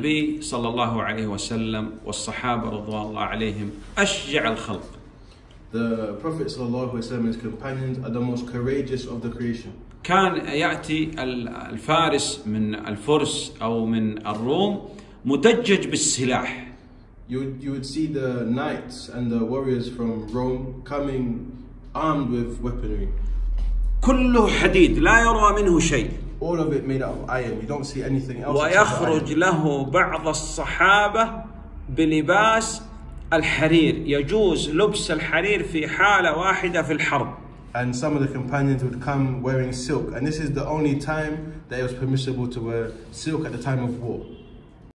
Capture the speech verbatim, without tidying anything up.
النبي صلى الله عليه وسلم والصحابة رضوان الله عليهم أشجع الخلق. The Prophet صلى الله عليه وسلم and his companions are the most courageous of the creation. كان يأتي الفارس من الفرس أو من الروم مدجج بالسلاح. You would, you would see the knights and the warriors from Rome coming armed with weaponry. كله حديد لا يرى منه شيء. All of it made out of iron. You don't see anything else. ويخرج له بعض الصحابة بلباس الحرير، يجوز لبس الحرير في حالة واحدة في الحرب. And some of the companions would come wearing silk, and this is the only time that it was permissible to wear silk at the time of war.